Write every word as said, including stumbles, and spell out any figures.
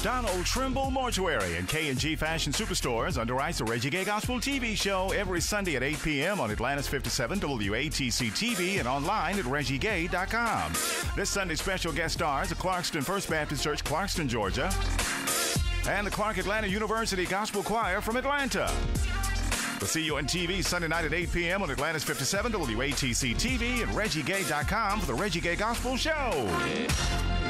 Donald Trimble Mortuary and K and G Fashion Superstores underwrites the Reggie Gay Gospel T V show every Sunday at eight p.m. on Atlanta's fifty-seven W A T C T V and online at reggie gay dot com. This Sunday's special guest stars the Clarkston First Baptist Church, Clarkston, Georgia, and the Clark Atlanta University Gospel Choir from Atlanta. We'll see you on T V Sunday night at eight p.m. on Atlanta's fifty-seven W A T C T V and reggie gay dot com for the Reggie Gay Gospel Show.